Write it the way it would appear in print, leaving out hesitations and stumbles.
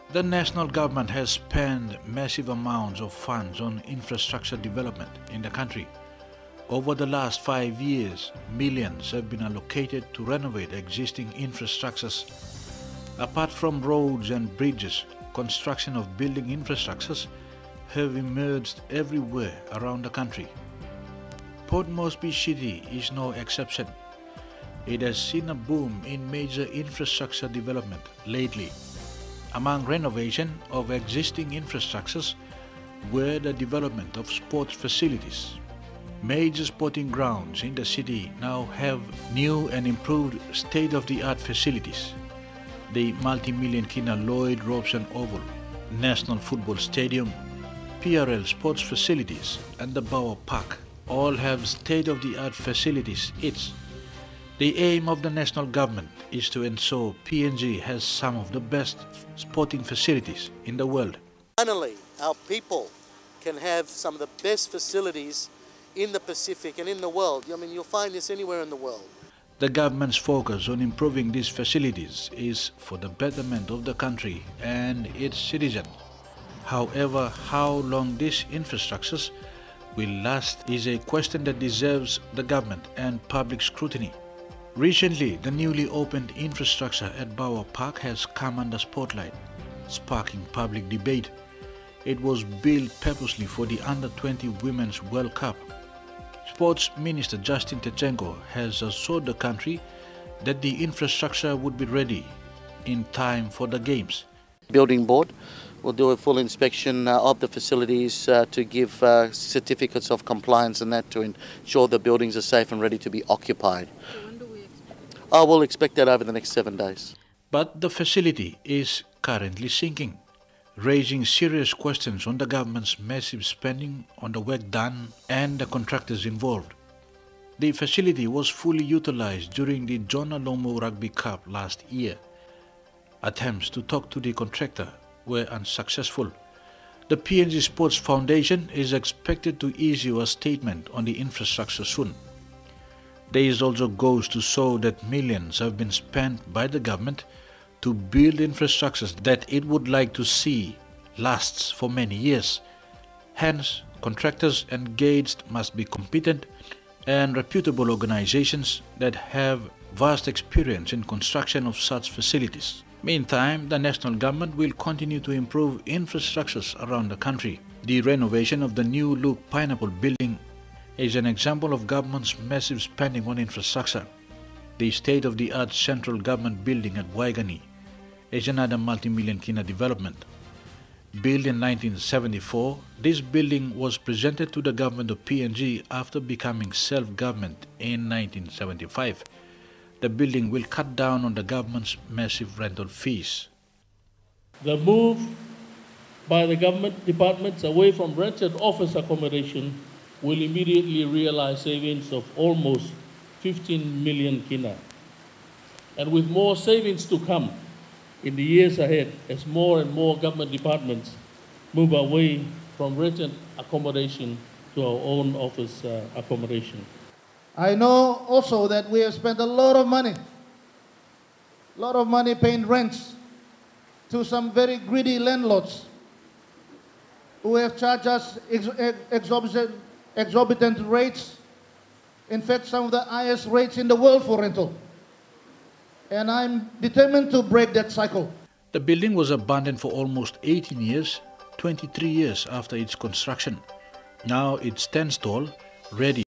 The national government has spent massive amounts of funds on infrastructure development in the country. Over the last 5 years, millions have been allocated to renovate existing infrastructures. Apart from roads and bridges, construction of building infrastructures have emerged everywhere around the country. Port Moresby City is no exception. It has seen a boom in major infrastructure development lately. Among renovation of existing infrastructures were the development of sports facilities. Major sporting grounds in the city now have new and improved state-of-the-art facilities. The multi-million Kina Lloyd Robson Oval, National Football Stadium, PRL sports facilities and the Bauer Park all have state-of-the-art facilities. The aim of the national government is to ensure PNG has some of the best sporting facilities in the world. Finally, our people can have some of the best facilities in the Pacific and in the world. I mean, you'll find this anywhere in the world. The government's focus on improving these facilities is for the betterment of the country and its citizens. However, how long these infrastructures will last is a question that deserves the government and public scrutiny. Recently, the newly opened infrastructure at Bauer Park has come under spotlight, sparking public debate. It was built purposely for the Under-20 Women's World Cup. Sports Minister Justin Tchenko has assured the country that the infrastructure would be ready in time for the Games. Building board will do a full inspection of the facilities to give certificates of compliance and that to ensure the buildings are safe and ready to be occupied. So when do we expect? We'll expect that over the next 7 days. But the facility is currently sinking, raising serious questions on the government's massive spending on the work done and the contractors involved. The facility was fully utilized during the John Alomu Rugby Cup last year. Attempts to talk to the contractor were unsuccessful. The PNG Sports Foundation is expected to issue a statement on the infrastructure soon. This also goes to show that millions have been spent by the government to build infrastructures that it would like to see lasts for many years. Hence, contractors engaged must be competent and reputable organizations that have vast experience in construction of such facilities. Meantime, the national government will continue to improve infrastructures around the country. The renovation of the new look Pineapple building is an example of government's massive spending on infrastructure. The state-of-the-art central government building at Waigani is another multi-million Kina development. Built in 1974, this building was presented to the government of PNG after becoming self-government in 1975. The building will cut down on the government's massive rental fees. The move by the government departments away from rented office accommodation will immediately realize savings of almost 15 million Kina. And with more savings to come in the years ahead as more and more government departments move away from rented accommodation to our own office accommodation. I know also that we have spent a lot of money paying rents to some very greedy landlords who have charged us exorbitant rates, in fact some of the highest rates in the world for rental. And I'm determined to break that cycle. The building was abandoned for almost 18 years, 23 years after its construction. Now it stands tall, ready